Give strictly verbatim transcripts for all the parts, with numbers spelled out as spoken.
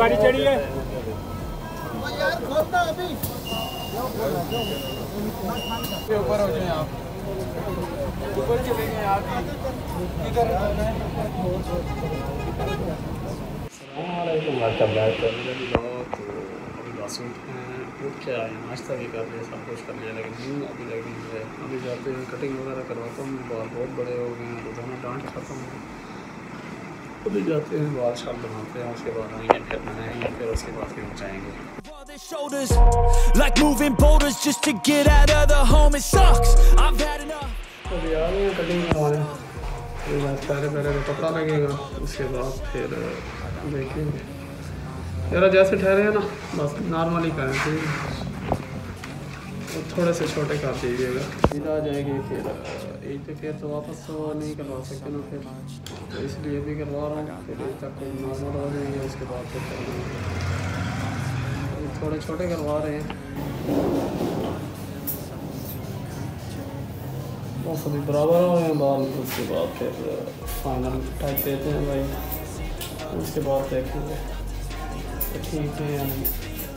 सवारी चढ़ी है ऊपर हो जाए आप ऊपर चलेंगे आप इधर उठ के आए नाश्ता भी कर लिया सब कुछ कर लिया लेकिन नींद अभी लगी है। अभी जाते हैं कटिंग वगैरह करवाता हूँ बाल बहुत बड़े हो गए हैं रोजाना डांट खाता हूँ। अभी जाते हैं बाल शाल बनाते हैं उसके बाद आएंगे फिर बनाएंगे फिर उसके बाद फिर जाएंगे। अभी आ गए हैं कटिंग करवाने पहले पहले तो कपड़ा लगेगा उसके बाद फिर देखेंगे यार जैसे ठहरे हैं ना बस नॉर्मली करें ठीक थोड़े से छोटे कर दीजिएगा ईद आ जाएगी फिर ईद पे फिर तो वापस तो नहीं करवा सकते ना फिर तो इसलिए भी करवा रहा हूँ फिर ईद तक नॉर्मल हो जाएंगे उसके बाद फिर करेंगे थोड़े छोटे करवा रहे हैं बस अभी बराबर हो रहे हैं बाल उसके बाद फिर फाइनल टाइप देते हैं भाई उसके बाद देखेंगे ठीक है या नहीं।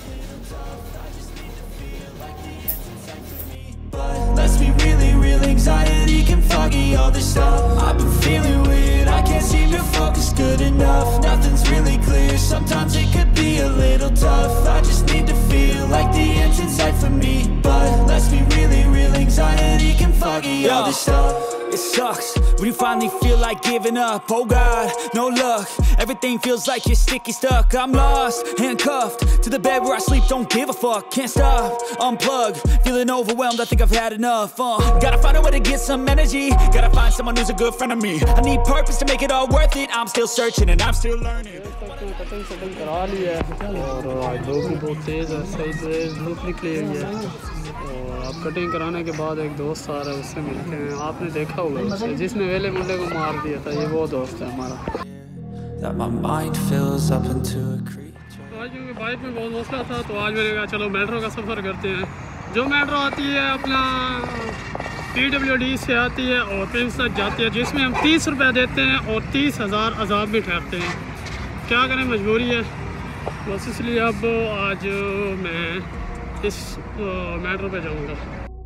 Let's be really real, anxiety can foggy all this stuff. I've been feeling weird, I can't seem to focus good enough. Nothing's really clear, sometimes it could be a little tough. I just need to feel like the end's in sight for me. But let's be really real, anxiety can foggy all this stuff. It sucks when you finally feel like giving up. Oh God, no luck. Everything feels like you're sticky stuck. I'm lost, handcuffed to the bed where I sleep. Don't give a fuck, can't stop. Unplug, feeling overwhelmed. I think I've had enough. Uh, gotta find a way to get some energy. Gotta find someone who's a good friend of me. I need purpose to make it all worth it. I'm still searching and I'm still learning. Cutting shutting करा ली है और धूप भी बहुत तेज़ है सही तेज़ धूप निकली हुई है और अब कटिंग कराने के बाद एक दोस्त आ रहा है उससे मिलते हैं। आपने देखा होगा उसे जिसने वेले मुंडे को मार दिया था ये वो दोस्त है हमारा। That my mind fills up into a creek. तो आज क्योंकि बाइक में बहुत मसला था तो आज मैंने कहा चलो मेट्रो का सफ़र करते हैं। जो मेट्रो आती है अपना पी डब्ल्यू डी से आती है और प्रिंस तक जाती है जिसमें हम तीस रुपये देते हैं और तीस हज़ार अजाब भी ठहरते हैं। क्या करें मजबूरी है बस इसलिए अब आज मैं इस मेट्रो पे जाऊंगा।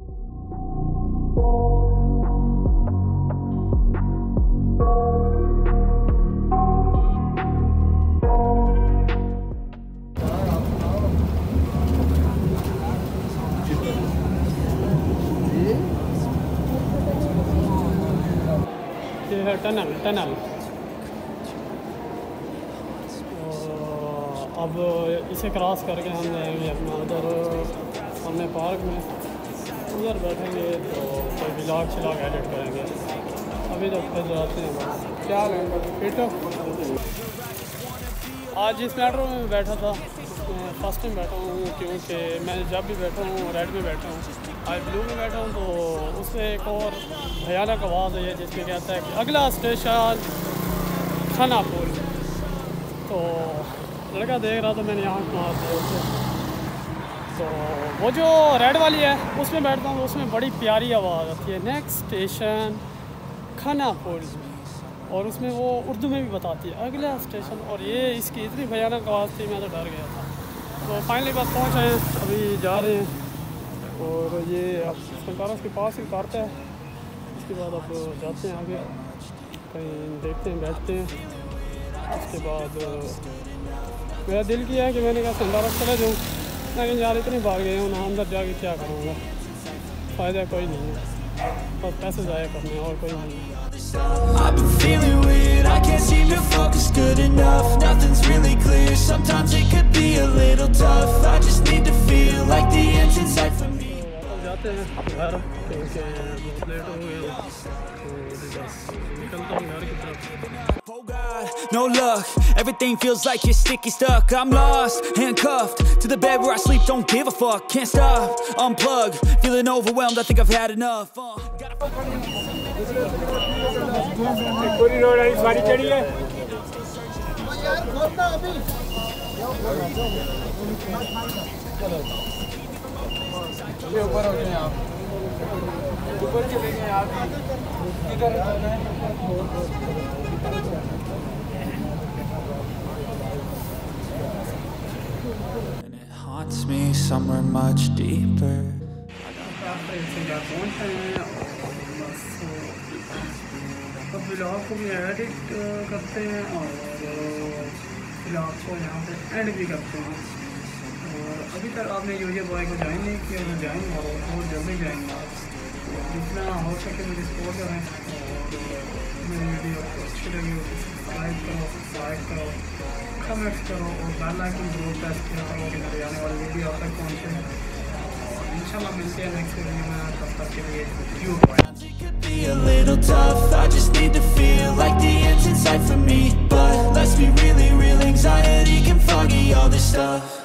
ये है टनल टनल अब इसे क्रॉस करके हम जाएंगे अपना उधर हमने पार्क में उधर बैठेंगे तो कोई व्लॉग शलॉग एडिट करेंगे। अभी तो फिर जाते हैं बस क्या लेंगे फिट आज इस मेट्रो में बैठा था मैं फर्स्ट टाइम बैठा हूँ क्योंकि मैं जब भी बैठा हूँ रेड में बैठा हूँ आज ब्लू में बैठा हूँ तो उससे एक और भयानक आवाज़ है जिसमें कहता है कि अगला स्टेशन खानापुर। तो लड़का देख रहा था मैंने आँख मार दिया उसे। तो वो जो रेड वाली है उसमें बैठता हूँ उसमें बड़ी प्यारी आवाज़ आती है नेक्स्ट स्टेशन खानापुर और उसमें वो उर्दू में भी बताती है अगला स्टेशन और ये इसकी इतनी भयानक आवाज़ थी मैं तो डर गया था। तो फाइनली बस पहुँच आए अभी जा रहे हैं और ये अब संतारस के पास ही उतारता है उसके बाद अब जाते हैं आगे कहीं देखते हैं बैठते हैं। उसके बाद मेरा दिल किया है कि मैंने कहा संतारस चले जाऊँ लेकिन यार इतनी बार गए हूँ ना अंदर जाके क्या करूँगा फ़ायदा कोई नहीं है बस पैसे ज़ाया करने और कोई नहीं है। I've been feeling weird, I can't seem to focus good enough. Nothing's really clear, sometimes it could be a little tough. I just need to feel like the end's in sight for me. जाते हैं घर क्योंकि बहुत late हो गए तो बस निकलता हूँ घर की तरफ। Oh God, no luck. Everything feels like you're sticky stuck. I'm lost, handcuffed to the bed where I sleep. Don't give a fuck, can't stop. Unplug, feeling overwhelmed. I think I've had enough. Uh, पूरी road आई सवारी चढ़ी है ऊपर हो जाए आप ऊपर चलेंगे आप इधर And it haunts me somewhere much deeper. अब व्लॉग को भी एडिट करते हैं और व्लॉग को यहाँ पे एंड भी करते हैं। और अभी तक आपने यूट्यूब बॉय को ज्वाइन नहीं किया तो ज्वाइन करो, बहुत जल्दी ज्वाइन करो। जितना हो सके मुझे सपोर्ट करें और मेरी वीडियो को अच्छी लगी हो सब्सक्राइब करो, लाइक करो, कमेंट करो और बेल आइकन जरूर प्रेस किया करो कि मेरे आने वाली वीडियो आप तक पहुँचे। इंशाल्लाह मिलते हैं नेक्स्ट वीडियो में, तब तक के लिए यू बॉय। Be a little tough, I just need to feel like the end's in sight for me. But let's be really real, anxiety can foggy all this stuff.